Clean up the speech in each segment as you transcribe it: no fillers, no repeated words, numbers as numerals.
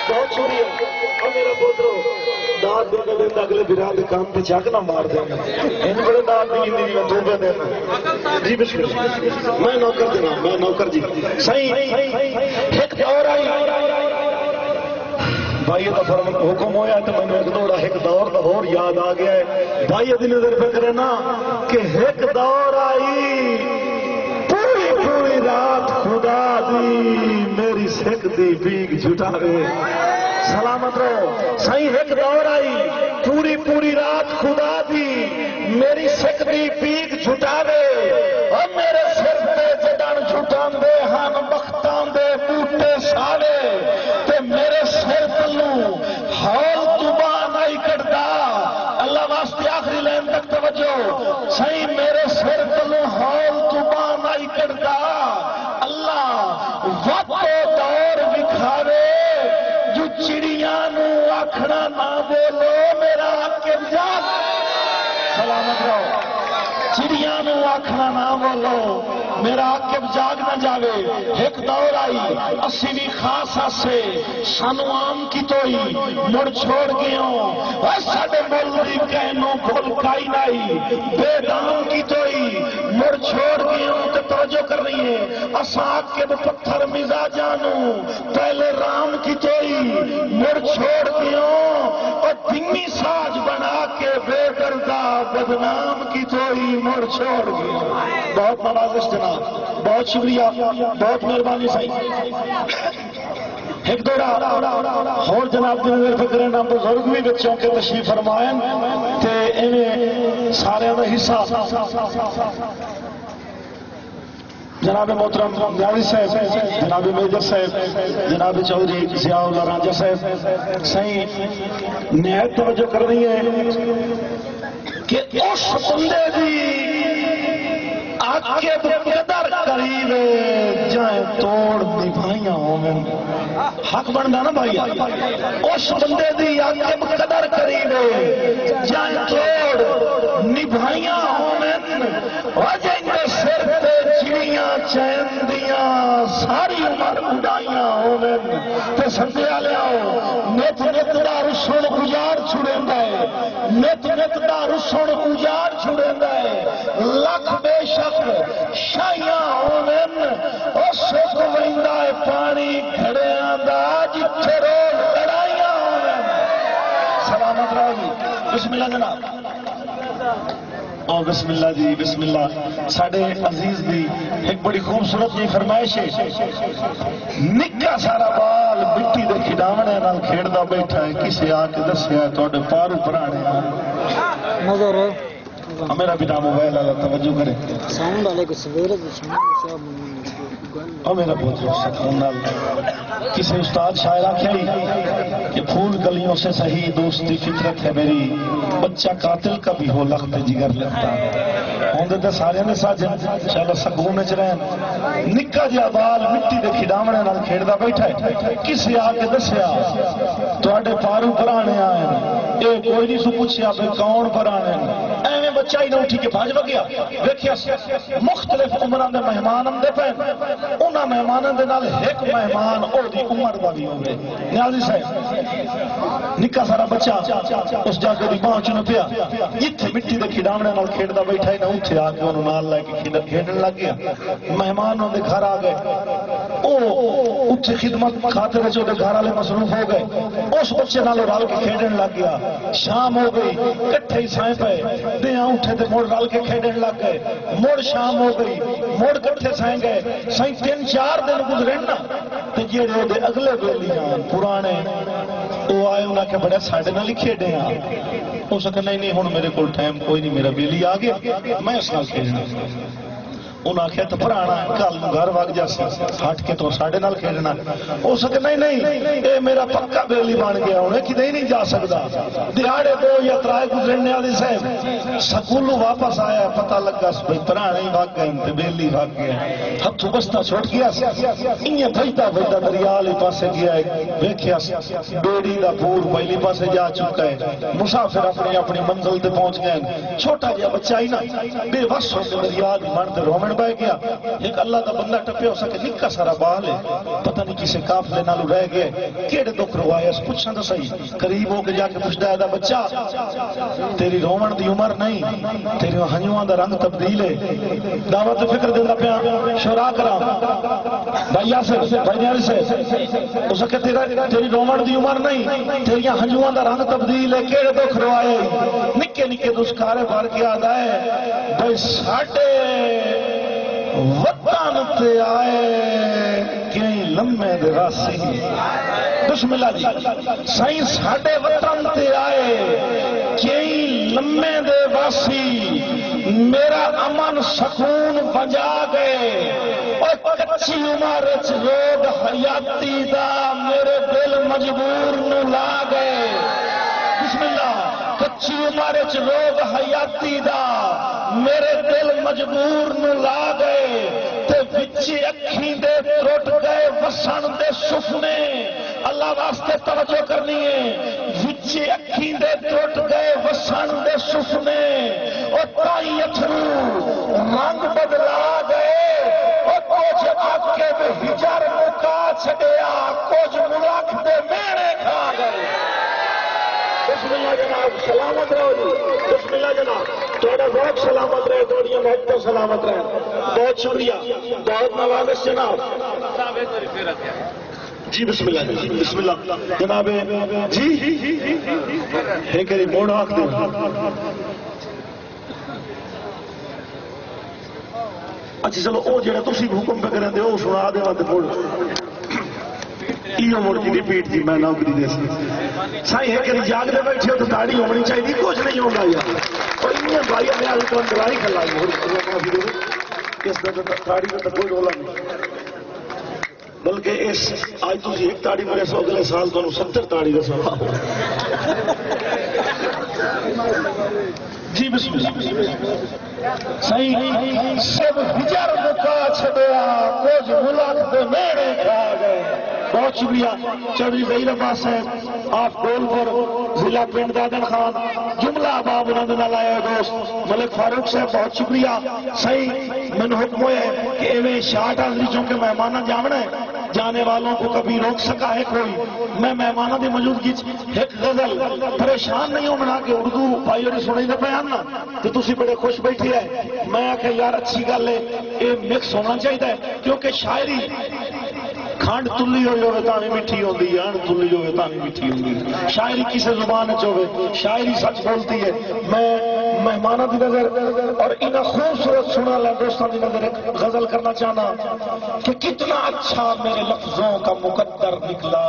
بہت شکریہ اور میرا پوترو داد دے دے اگلے برا دے کام پہ چاک نہ مار دیں ان بڑے داد دی زندگی میں دھوکے دینا جی بسم اللہ میں نوکر دینا میں نوکر جی صحیح ایک دور آئی بھائی تو فرم حکم ہویا تو میں نے ایک دوڑا ایک دور اور یاد آ گیا ہے بھائی دی نظر پہ کرے نا کہ ایک دور آئی پوری پوری رات خدا دی میری سکھ دی بیگ جھٹا رہے سلامت رہو صحیح ایک دور آئی پوری پوری رات خدا دی میری سکھ دی بیگ جھٹا رہے اور میرے سر پہ جدن جھٹان دے ہن بختان دے بوٹے سارے تے میرے سر پلوں ہال تباہ نہیں کرتا اللہ واسطے آخری لائن تک توجہ صحیح میرے سر پلوں ہال تباہ نہیں کرتا اللہ وقت دور بکھاوے جو چڑیاں نو آکھنا نہ بولو میرا کے جاگ سلامت رہو چڑیاں نو آکھنا نہ بولو میرا عاقب جاگ نہ جاوے ایک دور آئی اسی بھی خاص آسے سانو عام کی توئی مڑ چھوڑ گئوں ساڑے مولوی کہنوں بھول کائی نائی بے دام کی توئی مڑ چھوڑ گئوں تے توجہ کر رہی ہے اسا عاقب پتھر مزا جانو پہلے رام کی توئی مڑ چھوڑ گئوں اور دھمی ساج بنا کے بے دردہ بدنام کی توئی مڑ چھوڑ گئوں بہت نوازش جناب بہت شکریہ بہت مہربانی صحیح ایک دورہ اور جناب دن میں فکر نام بزرگ بھی بچوں کے تشریف فرمائیں تے انہیں سارے دا حصہ جناب محترم نیازی صاحب جناب میجر صاحب جناب چودھری ضیاء اللہ راجہ صاحب صحیح نہایت توجہ کر رہی ہے کہ اس بندے دی عاقب قدر قریب جائیں توڑ نبھائیاں ہومن حق بندہ نا بھائی اس بندے دی عاقب قدر قریب جائیں توڑ نبھائیاں ہومن وجہ کے سر پہ چڑیاں چیندیاں ساری عمر اڑائیاں ہومن تے سندے آلے آؤ نیت نیت دا رسول اجار چھڑیں دائے نیت نیت دا رسول اجار چھڑیں دائے لکھ بے شک شائیاں ہومن اور سکھ ویندہ پانی کھڑے آندہ جتھے روز لڑائیاں ہومن سلامت رہو جی بسم اللہ جناب او بسم اللہ جی بسم اللہ ساڑھے عزیز دی ایک بڑی خوبصورت جی فرمائش ہے نکا سارا بال مٹی دے کھڈاونے نال کھیڑدا بیٹھا ہے کسے آ کے دسیا ہے توڑے پارو پرانے نظر ہے میرا بھی نام موبائل اللہ توجہ کرے ساؤنڈ والے کو سویرے اور میرا بہت سکون نال کسی استاد شاعر آخری کہ پھول گلیوں سے صحیح دوستی فطرت ہے میری بچہ قاتل کا بھی ہو لخت جگر لگتا ہوندے تے سارے نے ساج چلو سکون وچ رہن نکا جہا بال مٹی دے کھڈاونے نال کھیڑدا بیٹھا ہے کسی آ کے دسیا تواڈے پارو پرانے آئے اے کوئی نہیں سو پوچھیا بھئی کون پرانے ایویں بچہ ہی نہ اٹھی کے بھاج گیا ویکھیا مختلف عمراں دے مہمان آندے پئے انہاں مہماناں دے نال ایک مہمان او دی عمر دا بھی ہوندے نیازی صاحب نکا سارا بچہ اس جا کے دی باں چ نہ پیا ایتھے مٹی دے کھڈاونے نال کھیڑدا بیٹھا ہی نہ اوتھے آ کے انہوں نال لے کے کھیڈن لگ گیا مہمان دے گھر آ گئے او اوتھے خدمت خاطر وچ دے گھر والے مصروف ہو گئے اس بچے نال رل کے کھیڈن لگ گیا شام ہو گئی کٹھے ہی سائیں پئے دیاں اٹھے تے مڑ رل کے کھیڈن لگ گئے مڑ شام ہو گئی مڑ کٹھے سائیں گئے سائیں 3-4 دن گزرن نا تے جڑے دے اگلے بیلیاں پرانے او آئے انہاں کے بڑے ساڈے نال ہی کھیڈے ہاں اس کہ نہیں ہن میرے کول ٹائم کوئی نہیں میرا بیلی آ گیا میں اس نال کھیڈنا انہاں آخیا تو پرانا کل گھر وگ جاسی ہٹ کے تو ساڈے نال کھیڈنا ہو سکے نہیں اے میرا پکا بیلی بن گیا ہوں کدے ہی نہیں جا سکتا دہاڑے 2 یا 3 گزرنے والے صاحب سکولوں واپس آیا پتہ لگا بھائی پرانے وگ گئے تے بیلی وگ گیا ہتھوں بستا چھوٹ گیا ایاں بھجدا بھجدا دریا والے پاسے گیا ویکھیا بیڑی دا پور پہلی پاسے جا چکا ہے مسافر اپنی اپنی منزل تے پہنچ گئے چھوٹا جہا بچہ ہی نا بے وس ہو کے دریا دی من تے رومن رومن بہ گیا ایک اللہ دا بندہ ٹپیا ہو سکے نکا سارا بال ہے پتہ نہیں کسے قافلے نالو رہ گئے کیڑے دکھ روائے اس پوچھاں تو صحیح قریب ہو کے جا کے پوچھدا ہے بچہ تیری رومن دی عمر نہیں تیری ہنجواں دا رنگ تبدیل ہے دعوت فکر دیندا پیا شورا کرا بھائی یاسر بھائی نیاز سے اس کہ تیری رومن دی عمر نہیں تیری ہنجواں دا رنگ تبدیل ہے کیڑے دکھ روائے نکے نکے دشکارے بھر کے آدا ہے بھائی ساڈے وطن تے آئے کئی لمے دے راسی بسم اللہ جی سائیں ساڈے وطن تے آئے کئی لمے دے واسی میرا امن سکون بجا گئے اور کچی عمر وچ روگ حیاتی دا میرے دل مجبور نو لا گئے بسم اللہ کچی عمر وچ روگ حیاتی دا میرے دل مجبور نو لا گئے تے وچ اکھیں دے ٹوٹ گئے وسن دے سفنے اللہ واسطے توجہ کرنی ہے وچ اکھیں دے ٹوٹ گئے وسن دے سفنے او تائی اتھرو رنگ بدلا گئے او کچھ آکے دے ہجر مکا چھڑیا کچھ ملک دے میرے کھا گئے بسم اللہ جناب سلامت رہو جی بسم اللہ جناب تھوڑا ذوق سلامت رہے تھوڑیاں محبتیں سلامت رہے بہت شکریہ بہت نوازش جناب جی بسم اللہ جی بسم اللہ جناب جی ہے کہ موڑ آنکھ دے اچھا چلو او جڑا تسی حکم پہ کریں دے او سنا دے وقت موڑ یہ مڑ کی ریپیٹ تھی میں نوکری دے سی سائی ہے کہ جاگ دے بیٹھے ہو تو داڑھی ہونی چاہیے کچھ نہیں ہوگا یار اور انہیں بھائی اپنے آل کو اندرائی کھلائی ہو اس داڑھی کا تو کوئی رولا نہیں بلکہ اس آج تھی ایک تاڑی میرے سو اگلے سال تو 70 تاڑی کا سوا جی بسم اللہ صحیح سب ہجر مکا چھڑیا کچھ ملک دے میرے کھا گئے بہت شکریہ چودھری ظہیر عباس صاحب آپ ڈولپور ضلع پنڈ دادن خان جملہ باب انہوں نے لایا دوست ملک فاروق صاحب بہت شکریہ صحیح من حکم ہوئے کہ ایویں شاٹ حاضری چونکہ مہمانہ جامنا ہے جانے والوں کو کبھی روک سکا ہے کوئی میں مہمانہ دی موجودگی ایک غزل پریشان نہیں ہوں منا کہ اردو بھائی اور سنائی دے پیان نا تو تسی بڑے خوش بیٹھی ہے میں آکھے یار اچھی گل ہے یہ مکس ہونا چاہیے کیونکہ شاعری کھانڈ تلی ہوئی ہوئے تانی میٹھی ہوندی ہے انڈ تلی ہوئے تانی میٹھی ہوندی ہے شاعری کسے زبان چوے شاعری سچ بولتی ہے میں مہمانہ دی نظر اور انہا خوبصورت سنا لیں دوستان دی نظر ایک غزل کرنا چاہنا کہ کتنا اچھا میرے لفظوں کا مقدر نکلا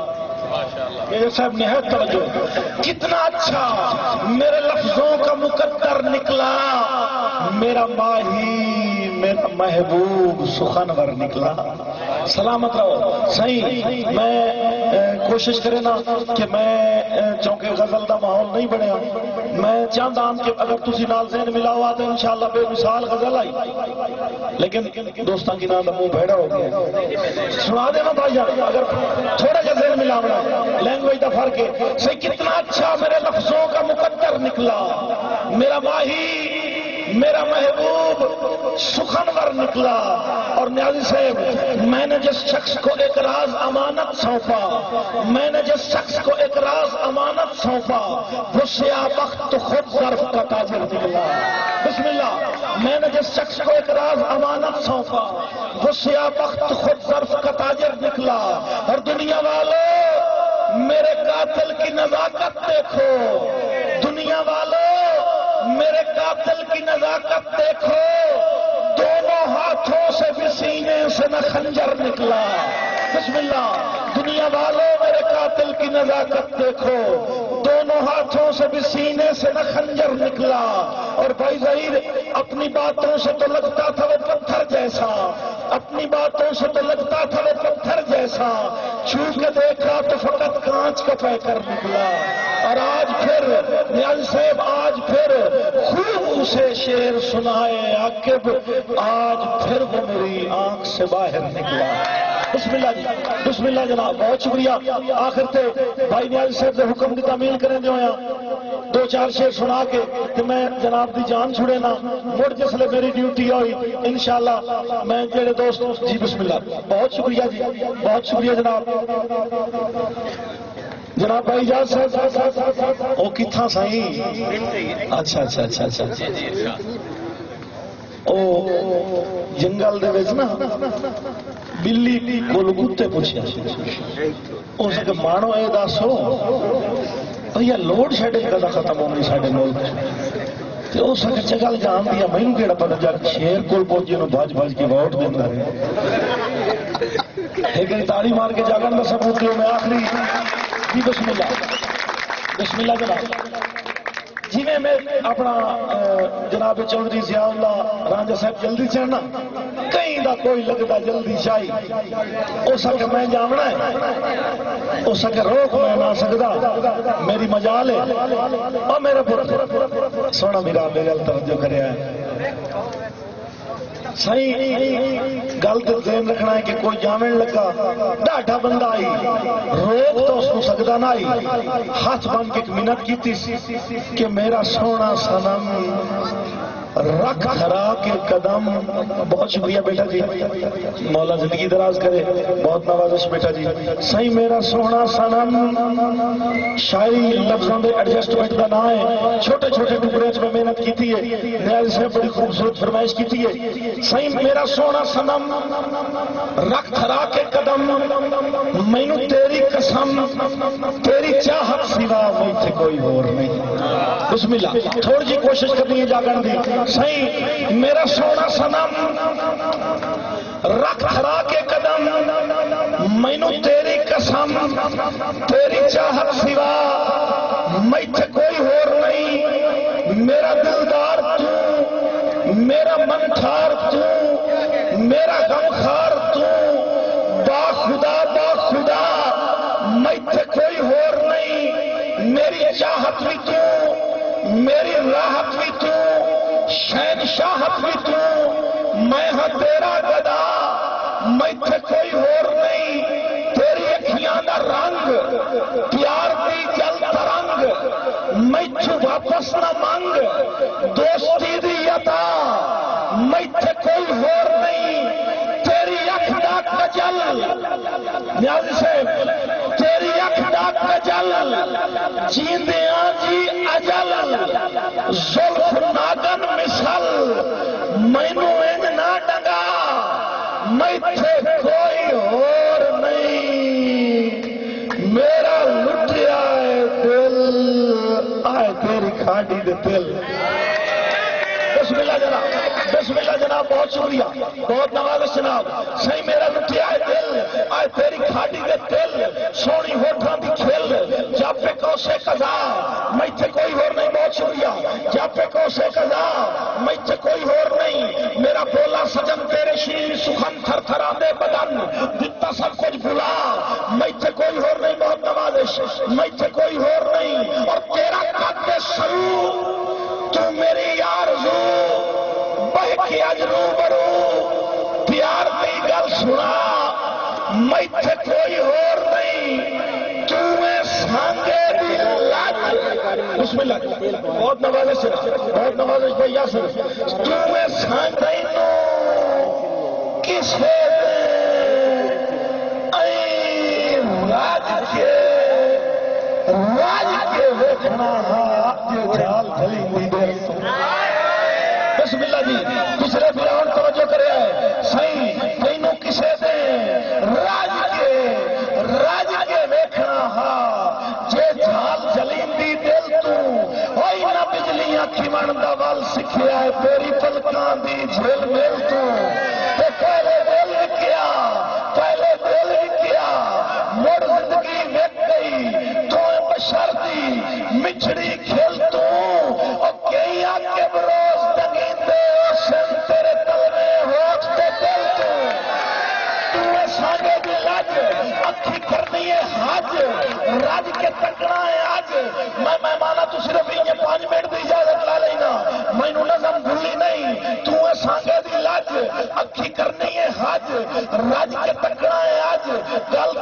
میرے صاحب نہایت توجہ کتنا اچھا میرے لفظوں کا مقدر نکلا میرا ماہی میرا محبوب سخنور نکلا سلامت رہو صحیح میں کوشش کرے نا کہ میں چونکہ غزل دا ماحول نہیں بنیا میں چاہتا ہوں کہ اگر تسی نال ذہن ملا ہوا تو انشاءاللہ بے مثال غزل آئی لیکن دوستان کی نام دا منہ بھیڑا ہو گیا سنا دینا بھائی جان اگر تھوڑا جا ذہن ملا بنا لینگویج دا فرق ہے صحیح کتنا اچھا میرے لفظوں کا مقدر نکلا میرا ماہی میرا محبوب سخنور نکلا اور نیازی صاحب میں نے جس شخص کو ایک راز امانت سونپا میں نے جس شخص کو ایک راز امانت سونپا وہ سیاہ بخت خود ظرف کا تاجر نکلا بسم اللہ میں نے جس شخص کو ایک راز امانت سونپا وہ سیاہ بخت خود ظرف کا تاجر نکلا اور دنیا والوں میرے قاتل کی نزاکت دیکھو دنیا والوں میرے قاتل کی نزاکت دیکھو دونوں ہاتھوں سے بھی سینے سے نہ خنجر نکلا بسم اللہ دنیا والوں میرے قاتل کی نزاکت دیکھو دونوں ہاتھوں سے بھی سینے سے نہ خنجر نکلا اور بھائی ظہیر اپنی باتوں سے تو لگتا تھا وہ پتھر جیسا اپنی باتوں سے تو لگتا تھا وہ پتھر جیسا چھو کے دیکھا تو فقط کانچ کا پیکر نکلا اور آج پھر نیاز صاحب آج پھر خوب اسے شعر سنائے عاقب آج پھر وہ میری آنکھ سے باہر نکلا بسم اللہ جی، بسم اللہ جناب، بہت شکریہ۔ آخر تے بھائی نیاز صاحب نے حکم کی تعمیل کریں دے ہویا دو چار شعر سنا کے کہ میں جناب دی جان چھڑے نا مڑ جس لئے میری ڈیوٹی ہوئی انشاءاللہ میں جڑے دوست جی بسم اللہ، بہت شکریہ جی، بہت شکریہ جناب۔ جناب بھائی جاز صاحب او کتھا سائیں؟ اچھا اچھا اچھا اچھا او جنگل دے وچ نا بلی کول کتے پوچھیا اس کے مانو اے دسو بھیا لوڈ شیڈنگ کدا ختم ہونی ساڈے ملک تے اس کے چگل جان دیا مینوں کیڑا پتہ جب شیر کول پہنچے نو بھج بھج کے ووٹ دیندا رہے ایک تاڑی مار کے جاگن دا ثبوت دیو میں آخری جی بسم اللہ، بسم اللہ جناب۔ جی میں اپنا جناب چودھری ضیاء اللہ رانجھا صاحب جلدی چڑھنا کہیں دا کوئی لگتا جلدی شاہی ہو سکے میں جامنا ہے ہو سکے روک میں نہ سکتا میری مجال ہے اور میرے پتر سونا میرا میرے توجہ کرے ہے صحیح گل تو ذہن رکھنا ہے کہ کوئی جامن لگا ڈاٹا بندہ آئی روک تو اس کو سکتا نہ آئی ہاتھ بن کے ایک منت کی تھی کہ میرا سونا سنم رکھ کھرا کے قدم۔ بہت شکریہ بیٹا جی، مولا زندگی دراز کرے، بہت نوازش بیٹا جی۔ صحیح میرا سونا سنم شاعری لفظوں دے ایڈجسٹمنٹ کا نام ہے، چھوٹے چھوٹے ٹکڑے میں محنت کی ہے، نیاز سے بڑی خوبصورت فرمائش کی ہے۔ صحیح میرا سونا سنم رکھ کھرا کے قدم مینوں تیری قسم تیری چاہت سوا مجھے کوئی اور نہیں۔ بسم اللہ، تھوڑی جی کوشش کرنی ہے جاگن دی۔ صحیح میرا سونا سنم رکھ کھرا کے قدم مینوں تیری قسم تیری چاہت سوا مجھے کوئی اور نہیں۔ میرا دلدار تو، میرا منٹھار تو، میرا غمخار تو، با خدا مجھے کوئی اور نہیں۔ میری چاہت بھی تو، میری راحت بھی تو، شہنشاہت بھی تو، میں ہاں تیرا گدا مجھے کوئی اور نہیں۔ تیری اکھیاں دا رنگ پیار دی جل ترنگ مجھے واپس نہ مانگ، دوستی دی عطا مجھے کوئی اور نہیں۔ تیری اکھ دا کجل نیازی صاحب تیری اکھ دا کجل جیندیاں جی اجل زلف ناگن مثل مینوں انج نہ ڈنگا مجھے کوئی اور نہیں۔ میرا لٹیا ہے دل آئے تیری کھاڑی دے دل۔ بسم اللہ جناب، بسم اللہ جناب، بہت شکریہ، بہت نوازش جناب۔ صحیح میرا لٹیا ہے دل آئے تیری کھاڑی دے دل سونی ہوٹھاں دی کھل جب پہ کوسے قضا مجھے کوئی اور نہیں۔ بہت شکریہ، جب پہ کوسے قضا مجھے کوئی اور نہیں۔ میرا بولا سجن تیرے شیر سخن تھر تھرا دے بدن جتا سب کچھ بھلا مجھے کوئی اور نہیں۔ بہت نوازش مجھے کوئی اور نہیں۔ اور تیرا قد سرو تو میری آرزو بہ کے اجرو برو پیار دی گل سنا مجھے کوئی اور نہیں۔ تو میں سانگے دی لج بسم اللہ بہت نوازش بہت نوازش بھائی یاسر تو میں سانگے نو کسے دے اے راج کے ویکھنا جو جال بھلی ہوئی دے۔ بسم اللہ جی، دوسرے فرعون توجہ کرے ہے صحیح تینوں کسے دے راج کے ویکھنا ہا جے جھال جلین دی دل تو ہوئی نہ بجلیاں کھیمن دا ول سکھیا ہے تیری پلکاں دی جھیل میل تو پہلے دل کیا مڑ زندگی ویک گئی تو بشر دی مچھڑی کھیل تو اور کئی آکے بروز دگین دے اوشن تیرے تلوے ہوت تے دل تو ساگے دی لج اکھی کرنی ہے حج راج کے تکڑا ہے آج میں مہمانا تو صرف یہ 5 منٹ دی اجازت لا لینا مینوں نظم بھولی نہیں تو ساگے دی لج اکھی کرنی ہے حج راج کے تکڑا ہے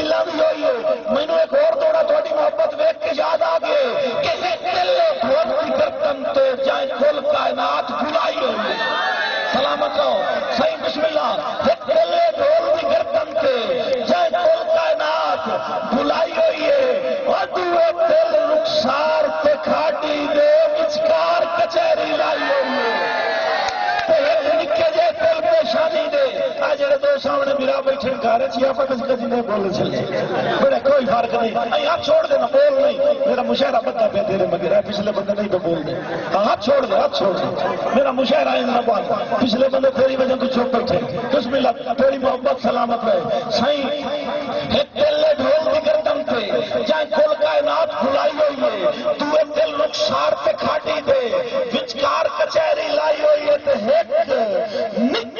دلوں بھی ہوئی ہے مینوں ایک اور دوڑا تھوڑی محبت ویکھ کے یاد آ گئے کہ دل ڈھول کی گردن تے جائیں کل کائنات بھلائی ہوئی ہے سلامت رہو صحیح بسم اللہ دل ڈھول کی گردن تے جائیں کل کائنات بھلائی ہوئی ہے اور دوے دل رخسار تے کھاٹی دے وچکار کچہری لائی ہوئی ہے نکے جے دل پیشانی دے آج جڑے دو سامنے میرا بیٹھے گھر چ آپ کسی نے بول چلے بڑے کوئی فرق نہیں ائی ہاتھ چھوڑ دینا بول نہیں میرا مشاعرہ بندہ پہ تیرے مگر ہے پچھلے بندے نہیں تو بول دے ہاتھ چھوڑ دے میرا مشاعرہ ہے نہ بات پچھلے بندے تیری وجہ تو چپ بیٹھے بسم اللہ تیری محبت سلامت رہے صحیح ایک دل ڈھول کی گردن پہ جائیں کل کائنات کھلائی ہوئی ہے تو ایک دل رخسار پہ کھاٹی دے وچکار کچہری لائی ہوئی ہے تے ایک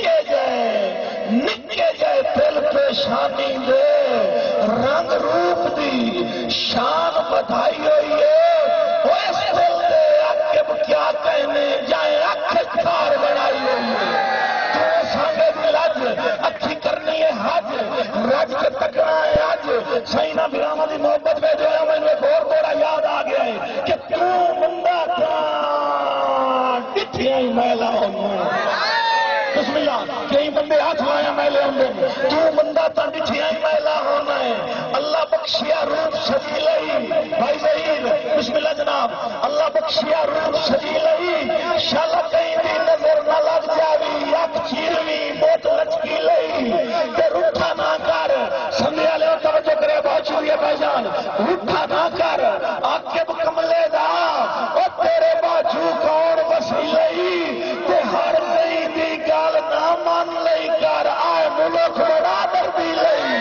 نکے جائے دل پیشانی دے رنگ روپ دی شان بدھائی ہوئی ہے وہ اس دل دے عقب کیا کہنے جائیں اکھار بڑھائی ہوئی ہے تو سانگے دی لج اکھی کرنی ہے حج رج کے تکنا ہے آج سینہ براما دی محبت میں جو ہے میں ایک اور بڑا یاد آ گیا ہے کہ تو بندہ کان ڈٹھیاں ہی میلا ہونا بسم اللہ کئی بندے ہاتھ لایا میلے ہوں تو بندہ تا ڈٹھیاں ہی میلا ہونا ہے اللہ بخشیا روپ سجی لئی بھائی ظہیر بسم اللہ جناب اللہ بخشیا روپ سجی لئی شالا کہیں دی نظر نہ لگ جاوی یک چیروی بہت لچکی لئی تے روٹھا نہ کر سمجھے لے توجہ کرے بہت شکریہ بھائی جان روٹھا نہ کر عاقب کملے دا او تیرے باجو کون وسی لئی تے ہر کہیں دی گال نہ مان لئی کر آئے ملک بڑا دردی لئی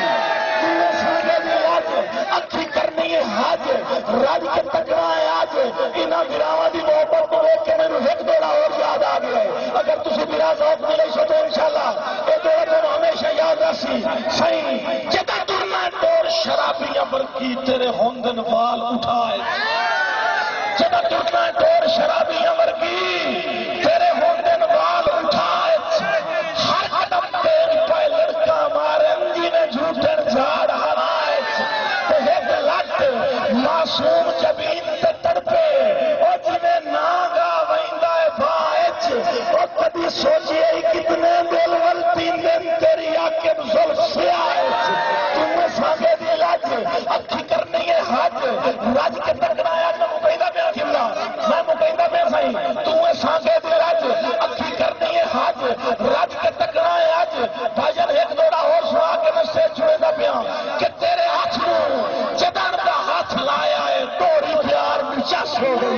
اکھی کرنی ہے حج راج کے تکنا ہے آج انہاں براواں دی محبت کو دیکھ کے مینوں ایک دوڑا اور یاد آ گیا ہے اگر تسی میرا ذوق ملے سو تو انشاءاللہ یہ دوڑا تمہیں ہمیشہ یاد رسی صحیح جدا ترنا ڈور شرابیاں برکی تیرے ہوندن وال اٹھائے جدا ترنا ڈور شرابیاں برکی تیرے ہوندن وال اٹھائے ہر قدم تیری پہ لڑکا مارے جنہیں جھوٹن جھاڑ ہرائے معصوم جبین تے تڑپے اور جنہیں ناگا ویندہ فائج اور کبھی سوچئے ہی کتنے دل والتین دن تیری آکب ظلف سے آئے تمہیں سانگے دی لاج اکھی کرنی ہے حج راج کے تکنا ہے میں مقیدہ میں آخلا میں مقیدہ میں صحیح تمہیں سانگے دی لاج اکھی کرنی ہے حج راج کے تکنا ہے حج بھائی جان ایک دوڑا اور سنا کے میں سے چھوڑے دا پیاں کہ تیرے ہاتھ میں جدان کا ہاتھ لایا ہے توڑی پیار بچاس ہو گئی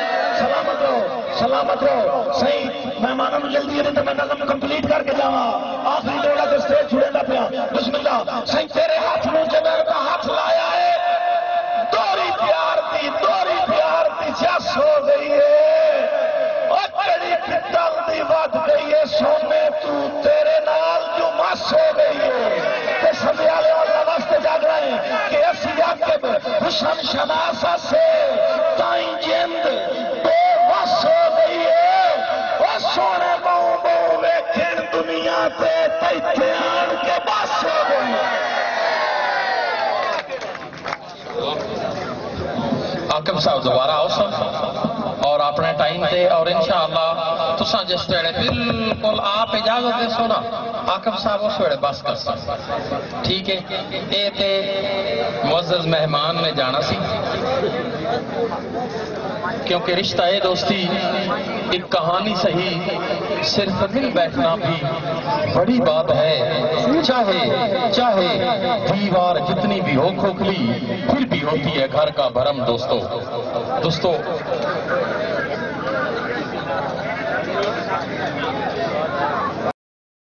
سلامت رہو صحیح مہمانوں میں جلدی ہے تو میں نظم کمپلیٹ کر کے جاؤں آخری دوڑا کے سٹیج چھوڑے گا پیا بسم اللہ صحیح تیرے ہاتھ میں جدان کا ہاتھ لایا ہے توڑی پیار بچاس ہو گئی ہے اور کڑی پتل دی بات گئی ہے سونے تو تیرے نال جو مس ہو گئی ہے سمیالے اور واسطے جاگ رہے ہیں کہ ایسی عاقب حسن شناسا سے تائیں جند بے وس ہو گئی ہے وہ سونے باؤں باؤں ویکھن دنیا تے تیتے آن کے بس ہو گئی عاقب صاحب دوبارہ آؤ سب اور اپنے ٹائم تے اور انشاءاللہ تساں جس ویلے بالکل آپ اجازت دے سونا عاقب صاحب اس ویلے بس کر سکتے ٹھیک ہے اے تے معزز مہمان نے جانا سی کیونکہ رشتہ ہے دوستی ایک کہانی صحیح صرف مل بیٹھنا بھی بڑی بات ہے چاہے دیوار جتنی بھی ہو کھوکھلی پھر بھی ہوتی ہے گھر کا بھرم دوستو